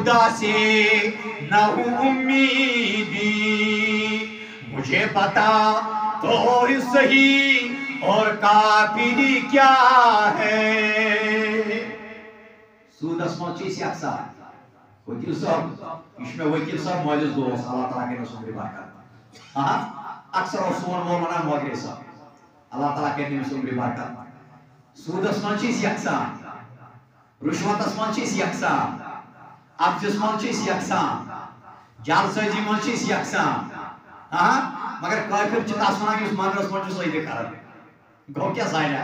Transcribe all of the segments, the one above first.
خدا سے نہ ہوں امیدی، مجھے بتا تو صحیح اور کافری کیا ہے۔ سودس مچی سیاکسا وکیل صاحب یہ وکیل صاحب مالس دوست اللہ تعالیٰ کے نسل کی برکت، اکثر سون مول ونان موگرے صاحب اللہ تعالیٰ کے نسل کی برکت۔ سودس مچی سیاکسا، رشوتس مچی سیاکسا، ابزس مچی سیاکسا، جالسازی مچی سیاکسا، مگر کافر چتاس ونان اس مندرس مچ سید کران گو کیا ظاہر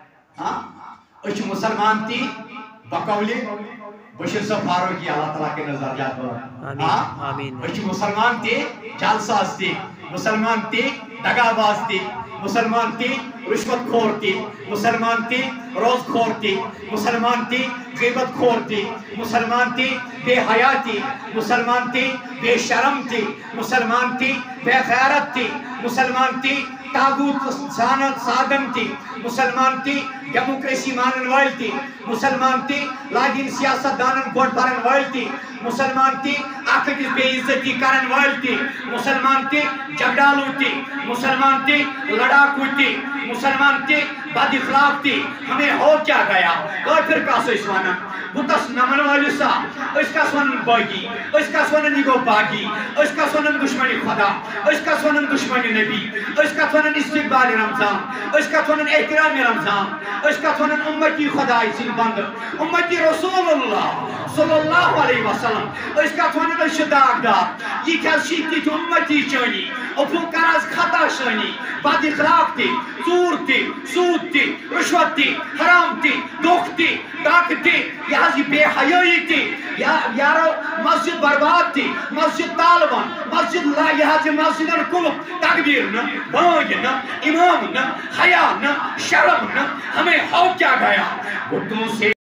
اچھ مسلمان تی بقولی بشیر صاحب فاروقی اللہ تعالیٰ کے نظریات پر اچھ مسلمان تی جالساز تی، مسلمان تی دگاباز تی، مسلمان تی رشوت خور تی، مسلمان تی روز خور تی، مسلمان تی غیبت خور تی، مسلمان تی بے حیاتی، مسلمان تی بے شرم تی، مسلمان تی بے غیرت تی، مسلمان تی تاغوت سادن تی، مسلمان تی ڈیموکریسی مانن وال تی، مسلمان تی لاگین سیاست دانن گوٹ بھرن وال تی، مسلمان تی آخر بے عزتی کرن وال تی، مسلمان تی جگڑالو تی، مسلمان تی لڑاکو تی، مسلمان تی بد اخلاق تی۔ ہمیں ہو کیا گیا؟ کافر کا سو اسوانا بتس نمن والی سا اس کا سونن باغی، اس کا سونن نگو باغی، اس کا سونن دشمنی خدا، اس کا سونن دشمنی نبی، اس کا سونن استقبال رمضان، اس کا سونن احترام رمضان، اس کا سونن امتی خدای سن بند، امتی رسول اللہ صلی اللہ علیہ وسلم، اس کا سونن اشداق دار، یہ کیا شیطی تو امتی چانی، افو کراز خطا شانی، بد اخلاق تی، چور تی، سود تی، رشوت تی، حرام تی، دکھ تی، ڈاک تی، یہاں سی بے حیائی تی، یارو مسجد برباد تی، مسجد طالبان، مسجد لا یہاں سی مسجدن کلب، تکبیر نا، بانگ نا، امام نا، حیا نا، شرم نا، ہمیں ہو کیا گیا؟ گھٹوں سے